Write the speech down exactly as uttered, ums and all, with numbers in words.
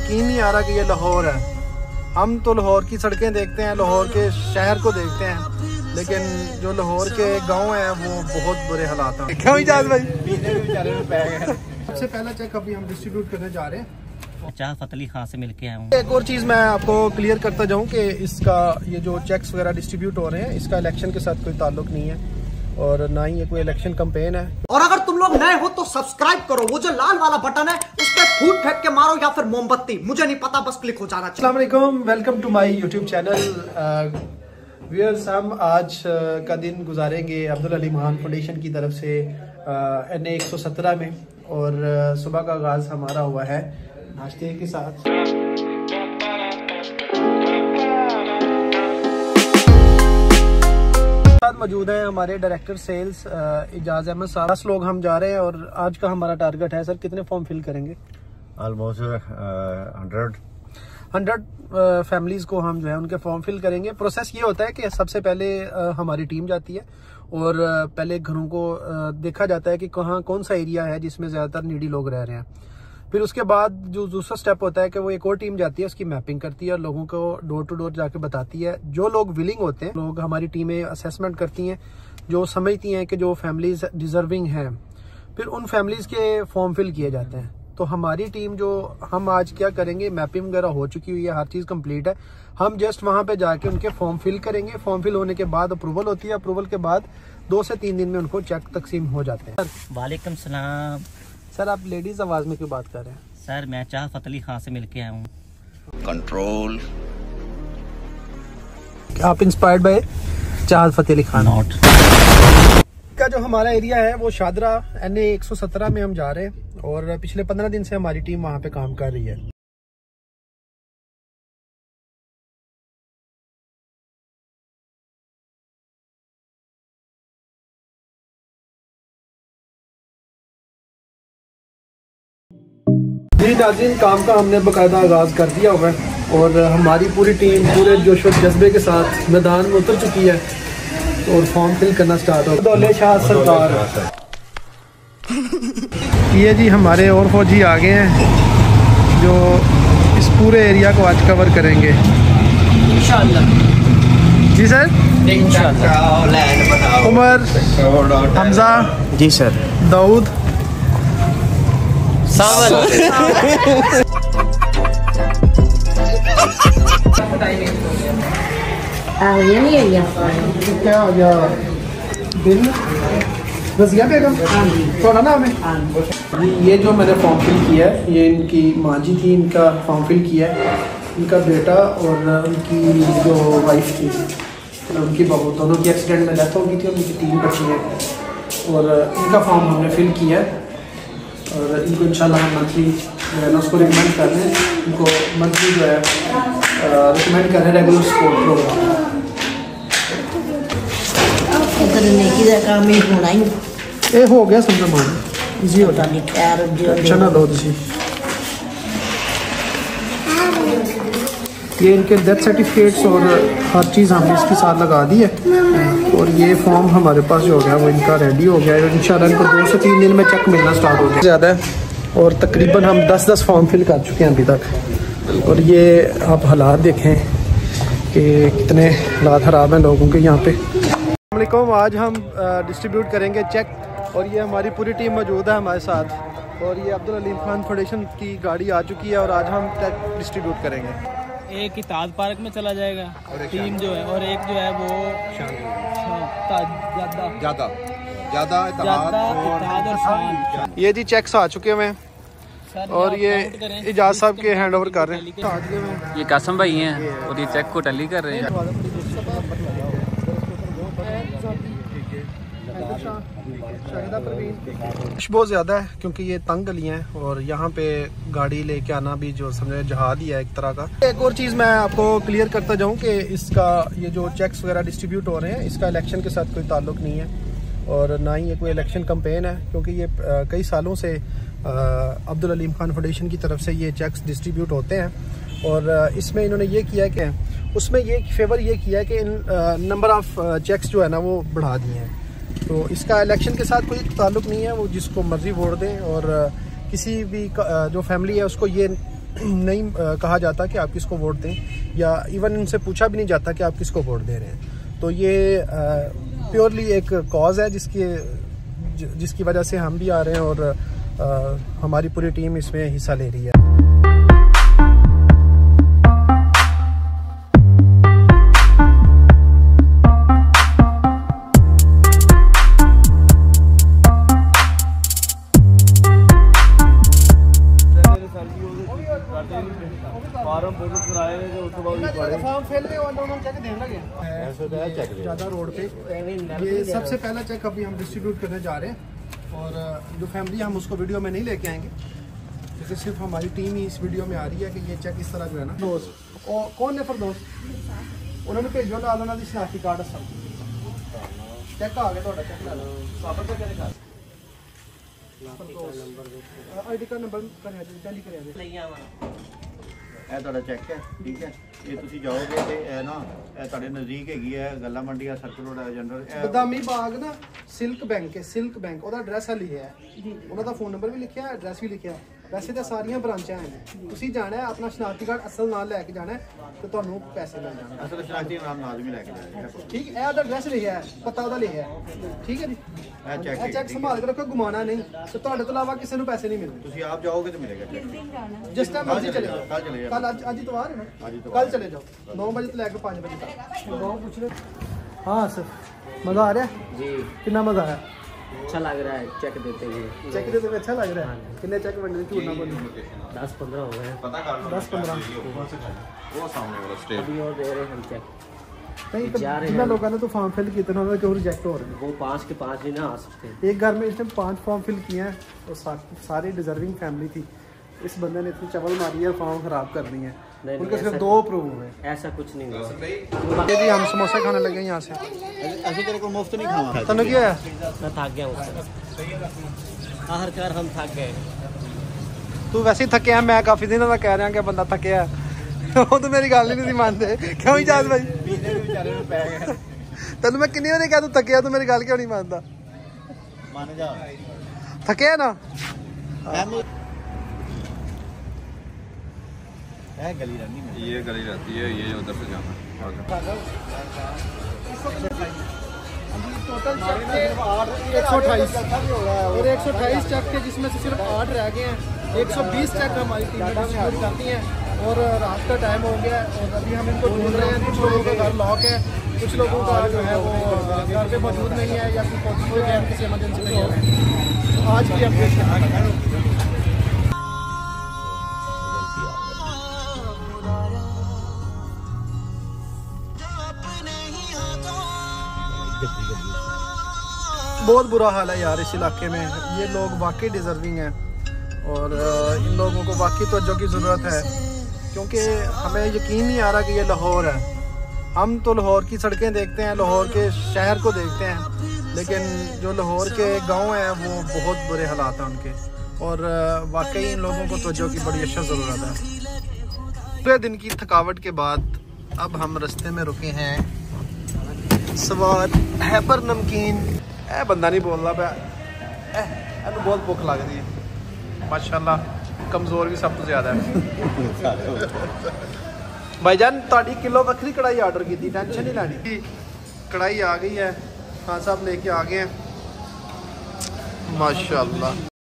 यकीन नहीं आ रहा कि ये लाहौर है। हम तो लाहौर की सड़कें देखते हैं, लाहौर के शहर को देखते हैं, लेकिन जो लाहौर के गांव हैं वो बहुत बुरे हालात हैं। क्यों इजाज़ भाई? सबसे पहला चेक अभी हम डिस्ट्रीब्यूट करने जा रहे हैं। चाह फतली खां से मिलके आया हूँ। एक और चीज़ मैं आपको क्लियर करता जाऊँ कि इसका ये जो चेक्स वगैरह डिस्ट्रीब्यूट हो रहे हैं, इसका इलेक्शन के साथ कोई ताल्लुक नहीं है और ना ही ये कोई इलेक्शन कैंपेन है। और अगर तुम लोग नए हो तो सब्सक्राइब करो, वो जो लाल वाला बटन है उस पर फूट फेंक के मारो या फिर मोमबत्ती, मुझे नहीं पता, बस क्लिक हो जाना चाहिए। अस्सलाम वालेकुम, welcome to my YouTube channel. Viewers, हम आज uh, का दिन गुजारेंगे अब्दुल अलीम खान फाउंडेशन की तरफ से एन ए एक सौ सत्रह में, और uh, सुबह का आगाज़ हमारा हुआ है नाश्ते के साथ। मौजूद हैं हमारे डायरेक्टर सेल्स इजाज़ अहमद साहब। दस लोग हम जा रहे हैं और आज का हमारा टारगेट है। सर, कितने फॉर्म फिल करेंगे? ऑलमोस्ट हंड्रेड हंड्रेड फैमिलीज को हम जो है उनके फॉर्म फिल करेंगे। प्रोसेस ये होता है कि सबसे पहले uh, हमारी टीम जाती है और uh, पहले घरों को uh, देखा जाता है कि कहाँ कौन सा एरिया है जिसमें ज़्यादातर नीडी लोग रह रहे हैं। फिर उसके बाद जो दूसरा स्टेप होता है कि वो एक और टीम जाती है, उसकी मैपिंग करती है और लोगों को डोर टू डोर जाके बताती है। जो लोग विलिंग होते हैं, लोग हमारी टीमें असेसमेंट करती हैं, जो समझती हैं कि जो फैमिलीज डिजर्विंग हैं, फिर उन फैमिलीज के फॉर्म फिल किए जाते हैं। तो हमारी टीम जो हम आज क्या करेंगे, मैपिंग वगैरह हो चुकी हुई है, हर चीज़ कंप्लीट है। हम जस्ट वहाँ पे जाके उनके फॉर्म फिल करेंगे। फॉर्म फिल होने के बाद अप्रूवल होती है, अप्रूवल के बाद दो से तीन दिन में उनको चेक तकसीम हो जाते हैं। वालेकुम सलाम। सर, आप लेडीज आवाज में क्यों बात कर रहे हैं? सर, मैं चाह फतली खां से मिलके आया हूँ। कंट्रोल। आप इंस्पायर्ड बाय चाहत फतेह अली खान? नॉट। का जो हमारा एरिया है वो शादरा एन ए एक सौ सत्रह में हम जा रहे हैं और पिछले पंद्रह दिन से हमारी टीम वहाँ पे काम कर रही है। जी नाज़रीन, काम का हमने बाकायदा आगाज़ कर दिया हुआ है और हमारी पूरी टीम पूरे जोश व जज्बे के साथ मैदान में उतर चुकी है और फॉर्म फिल करना स्टार्ट हो। दौले शाह सरकार, ये जी हमारे और फौजी आ गए हैं जो इस पूरे एरिया को आज कवर करेंगे इंशाअल्लाह। जी सर, इंशाअल्लाह। उमर, हमजा जी सर, दाऊद, सावल। ये नहीं है क्या हो गया? बिल रज़िया बेगम, थोड़ा नाम है। ये जो मैंने फॉर्म फिल किया है, ये इनकी माँ जी थी, इनका फॉर्म फिल किया है। इनका बेटा और उनकी जो वाइफ थी, उनकी बहू, दोनों की एक्सीडेंट में डेथ हो गई थी और उनकी तीन बच्ची हैं और इनका फॉर्म हमने फिल किया है और इनको इंशाल्लाह हम मंथली जो है ना उसको रिकमेंड कर रहे हैं। इनको मंथली जो है रिकमेंड कर रहे हैं रेगुलर सपोर्ट प्रोग्राम। काम ही होना ही ये हो गया समझो मान इजी होता नहीं। खैर जो अच्छा ना लो तुसी। ये इनके डेथ सर्टिफिकेट्स और हर चीज़ हमने इसके साथ लगा दी है और ये फॉर्म हमारे पास जो हो गया वो इनका रेडी हो गया है। इंशाल्लाह इनको दो से तीन दिन में चेक मिलना स्टार्ट हो गया ज़्यादा है और तकरीबन हम दस दस फॉर्म फिल कर चुके हैं अभी तक। और ये आप हालात देखें कि कितने हालात ख़राब हैं लोगों के यहाँ पे। अस्सलामुअलैकुम, आज हम डिस्ट्रीब्यूट करेंगे चेक और ये हमारी पूरी टीम मौजूद है हमारे साथ और ये अब्दुल अलीम खान फाउंडेशन की गाड़ी आ चुकी है और आज हम चेक डिस्ट्रीब्यूट करेंगे। एक ही ताज पार्क में चला जाएगा टीम जो है और एक जो है वो ज्यादा ज्यादा इत्तेहाद और शान। ये जी चेक्स आ चुके हुए हैं और ये इजाज़ साहब के हैंड ओवर कर रहे हैं। ये कासम भाई हैं और ये चेक को टैली कर रहे हैं। बहुत ज़्यादा है क्योंकि ये तंग गलियाँ हैं और यहाँ पे गाड़ी लेके आना भी जो समझे जहाद ही है एक तरह का। एक और चीज़ मैं आपको क्लियर करता जाऊँ कि इसका ये जो चेक्स वगैरह डिस्ट्रीब्यूट हो रहे हैं, इसका इलेक्शन के साथ कोई ताल्लुक नहीं है और ना ही ये कोई इलेक्शन कैंपेन है, क्योंकि ये आ, कई सालों से अब्दुल अलीम खान फाउंडेशन की तरफ से ये चेक्स डिस्ट्रीब्यूट होते हैं और आ, इसमें इन्होंने ये किया कि उसमें ये फेवर ये किया कि इन नंबर ऑफ चेक्स जो है ना वो बढ़ा दिए हैं। तो इसका इलेक्शन के साथ कोई ताल्लुक नहीं है, वो जिसको मर्जी वोट दें और किसी भी जो फैमिली है उसको ये नहीं आ, कहा जाता कि आप किसको वोट दें, या इवन इनसे पूछा भी नहीं जाता कि आप किसको वोट दे रहे हैं। तो ये प्योरली एक कॉज है जिसकी जिसकी वजह से हम भी आ रहे हैं और आ, हमारी पूरी टीम इसमें हिस्सा ले रही है। ज़्यादा रोड पे ये सबसे पहला चेक अभी हम डिस्ट्रीब्यूट करने जा रहे हैं और जो फैमिली हम उसको वीडियो में नहीं लेके आएंगे क्योंकि सिर्फ हमारी टीम ही इस वीडियो में आ रही है कि ये चेक इस तरह जो है ना। दोस्त और कौन है फिर दोस्त उन्होंने भेजो ला लो दी शनाख्ती कार्ड सब चेक आ गया थोड़ा चेक ला लो साबर का क्या I D card number tally करिया ਇਹ ਤੁਹਾਡਾ ਚੈੱਕ ਹੈ, ਠੀਕ ਹੈ। ਇਹ ਤੁਸੀਂ ਜਾਓਗੇ ਤੇ ਇਹ ਨਾ ਇਹ ਤੁਹਾਡੇ ਨਜ਼ਦੀਕ ਹੈਗੀ ਹੈ ਗੱਲਾ ਮੰਡੀ ਆ circle road general Badami Bagh ਨਾ ਸਿਲਕ ਬੈਂਕ ਹੈ, ਸਿਲਕ ਬੈਂਕ ਉਹਦਾ ਐਡਰੈਸ ਹੈ ਲਿਖਿਆ ਹੈ, ਉਹਨਾਂ ਦਾ ਫੋਨ ਨੰਬਰ ਵੀ ਲਿਖਿਆ ਹੈ, ਐਡਰੈਸ ਵੀ ਲਿਖਿਆ ਹੈ। ਵੈਸੇ ਤਾਂ ਸਾਰੀਆਂ ਬ੍ਰਾਂਚਾਂ ਹਨ, ਤੁਸੀਂ ਜਾਣਾ ਹੈ ਆਪਣਾ ਸ਼ਨਾਖਤੀ ਕਾਰਡ ਅਸਲ ਨਾਲ ਲੈ ਕੇ ਜਾਣਾ ਤੇ ਤੁਹਾਨੂੰ ਪੈਸੇ ਮਿਲ ਜਾਣਗੇ। ਅਸਲ ਸ਼ਨਾਖਤੀ ਨਾਮ ਲਾਜ਼ਮੀ ਲੈ ਕੇ ਜਾਣਾ, ਠੀਕ ਹੈ। ਇਹਦਾ ਐਡਰੈਸ ਲਿਖਿਆ ਹੈ, ਪਤਾ ਉਹਦਾ ਲਿਖਿਆ ਹੈ, ਠੀਕ ਹੈ ਜੀ। ਇਹ ਚੈੱਕ ਇਹ ਚੈੱਕ ਸੰਭਾਲ ਕੇ ਰੱਖੋ, ਗੁਮਾਣਾ ਨਹੀਂ ਤੇ ਤੁਹਾਡੇ ਤੋਂ ਇਲਾਵਾ ਕਿਸੇ ਨੂੰ ਪੈਸੇ ਨਹੀਂ ਮਿਲਦੇ। ਤੁਸੀਂ ਆਪ ਜਾਓਗੇ ਤੇ ਮਿਲੇਗਾ ਚੈੱਕ। ਜਿਸ ਟਾਈਮ ਮਰਜ਼ੀ ਚਲੇ ਜਾਓ, ਕੱਲ ਚਲੇ ਜਾਓ, ਕੱਲ ਅੱਜ ਅੱਜ ਇਤਵਾਰ ਹੈ ਨਾ, ਕੱਲ ਚਲੇ ਜਾਓ नौ बजे ਤੋਂ ਲੈ ਕੇ पाँच बजे तक। बहुत पूछ रहे हाँ सर, मज़ा आ रहा है जी? कितना मज़ा आया? अच्छा लग रहा है चेक देते हुए। चेक देते हुए अच्छा लग रहा है। कितने चेक बन रहे? झूठ ना बोलो। दस पंद्रह हो गए। दस पंद्रह वो सामने वाला स्टेट अभी और दे रहे हैं हम चेक। नहीं जितना लोगों ने तो फॉर्म फिल किए थे क्यों रिजेक्ट हो रहे हैं? वो पाँच के पाँच ही ना आ सकते। एक घर में इसने पाँच फॉर्म फिल किए हैं और सा, सारी डिजर्विंग फैमिली थी। इस बंदे ने इतनी चवल मारी है, फॉर्म खराब कर दी है। उनके सिर्फ दो अप्रूव हुए। ऐसा कुछ नहीं हुआ। जी हम समोसे खाने लगे यहाँ से। ਅਸੀਂ ਤੇਰੇ ਕੋਲ ਮੁਫਤ ਨਹੀਂ ਖਾਵਾਂਗੇ। तनु क्या है? मैं थक गया उससे। आखिरकार हम थक गए। तू वैसे ही थके है, मैं काफी दिनों का कह रहा कि बंदा थके है। वो तो मेरी गल ही नहीं मानते। क्यों इजाज भाई? तेन मैं किन्नी बारी कहा तू थके तू मेरी गल क्यों नहीं मानता? मान जा थके है ना? ये गली रहती है, ये गली रहती है, ये उधर से जाना। टोटल एक सौ अट्ठाईस और एक सौ अट्ठाईस चेक के जिसमें से सिर्फ आठ रह गए हैं। एक सौ बीस चेक हमारी टीम में डिस्ट्रीब्यूट करती हैं और रात का टाइम हो गया और अभी हम इनको ढूंढ रहे हैं। कुछ लोगों का घर लॉक है, कुछ लोगों का जो है वो घर पे मौजूद नहीं है या फिर पॉसिबल है किसी इमरजेंसी में हो। आज की अपडेट बहुत बुरा हाल है यार इस इलाके में। ये लोग वाकई डिज़र्विंग हैं और इन लोगों को वाकई तवज्जो की ज़रूरत है क्योंकि हमें यकीन नहीं आ रहा कि ये लाहौर है। हम तो लाहौर की सड़कें देखते हैं, लाहौर के शहर को देखते हैं, लेकिन जो लाहौर के गांव हैं वो बहुत बुरे हालात हैं उनके और वाकई इन लोगों को तवज्जो की बड़ी अच्छा ज़रूरत है। पूरे दिन की थकावट के बाद अब हम रास्ते में रुके हैं सवार हैपर नमकीन। ए बंदा नहीं बोलता पाया, ए बहुत भुख लगती है माशाल्लाह, कमज़ोर भी सब तो ज़्यादा है। भाईजान ताड़ी किलो वक्री कढ़ाई आर्डर की थी, टेंशन नहीं लैनी। कढ़ाई आ गई है, खान साहब लेके आ गए हैं माशाल्लाह।